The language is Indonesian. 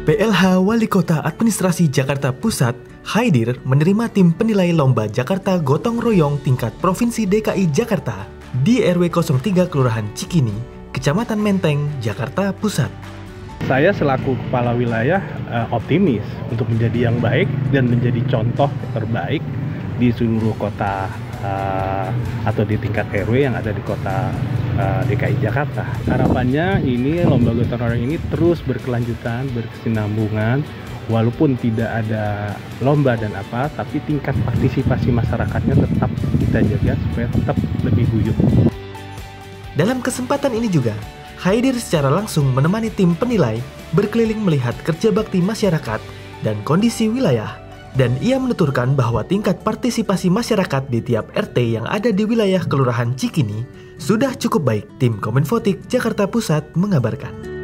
PLH Wali Kota Administrasi Jakarta Pusat, Haidir, menerima tim penilai lomba Jakarta Gotong Royong tingkat Provinsi DKI Jakarta di RW 03 Kelurahan Cikini, Kecamatan Menteng, Jakarta Pusat. Saya selaku kepala wilayah optimis untuk menjadi yang baik dan menjadi contoh terbaik di seluruh kota atau di tingkat RW yang ada di kota DKI Jakarta. Harapannya ini lomba gotong royong ini terus berkelanjutan, berkesinambungan, walaupun tidak ada lomba dan tapi tingkat partisipasi masyarakatnya tetap kita jaga supaya tetap lebih guyup. Dalam kesempatan ini juga, Haidir secara langsung menemani tim penilai berkeliling melihat kerja bakti masyarakat dan kondisi wilayah. Dan ia menuturkan bahwa tingkat partisipasi masyarakat di tiap RT yang ada di wilayah Kelurahan Cikini sudah cukup baik. Tim Kominfotik Jakarta Pusat mengabarkan.